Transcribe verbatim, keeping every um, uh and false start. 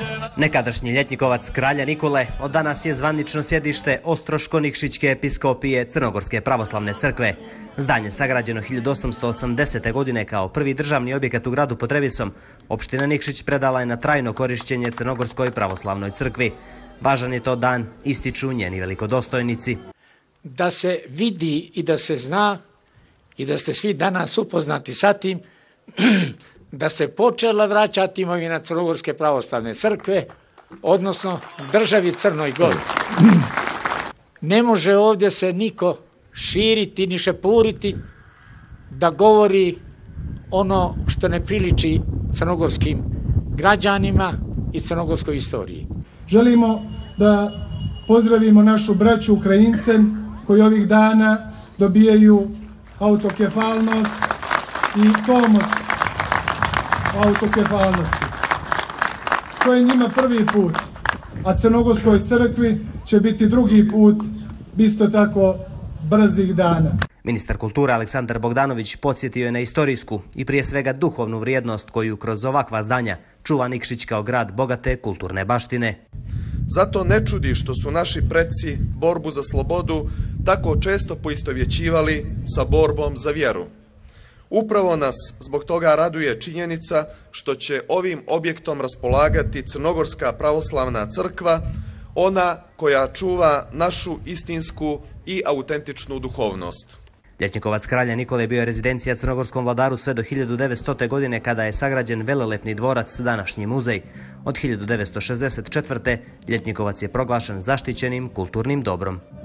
Nekadašnji Ljetnikovac kralja Nikole od danas je zvanično sjedište Ostroško-Nikšićke episkopije Crnogorske pravoslavne crkve. Zdanje sagrađeno hiljadu osamsto osamdesete. godine kao prvi državni objekat u gradu Potrebisom, opština Nikšić predala je na trajno korišćenje Crnogorskoj pravoslavnoj crkvi. Važan je to dan, ističu njeni velikodostojnici. Da se vidi i da se zna i da ste svi danas upoznati sa tim da se počela vraćati imovina Crnogorske pravoslavne crkve, odnosno državi Crnoj Gori. Ne može ovdje se niko širiti ni šepuriti da govori ono što ne priliči crnogorskim građanima i crnogorskoj istoriji. Želimo da pozdravimo našu braću Ukrajince koji ovih dana dobijaju autokefalnost i tomos autokefalnosti. To je njima prvi put, a Crnogorskoj crkvi će biti drugi put, isto tako brzih dana. Ministar kulture Aleksandar Bogdanović podsjetio je na istorijsku i prije svega duhovnu vrijednost koju kroz ovakva zdanja čuva Nikšić kao grad bogate kulturne baštine. Zato ne čudi što su naši preci borbu za slobodu tako često poistovjećivali sa borbom za vjeru. Upravo nas zbog toga raduje činjenica što će ovim objektom raspolagati Crnogorska pravoslavna crkva, ona koja čuva našu istinsku i autentičnu duhovnost. Ljetnikovac kralja Nikole bio je rezidencija crnogorskom vladaru sve do hiljadu devetstote. godine kada je sagrađen velelepni dvorac, današnji muzej. Od hiljadu devetsto šezdeset četvrte. Ljetnikovac je proglašen zaštićenim kulturnim dobrom.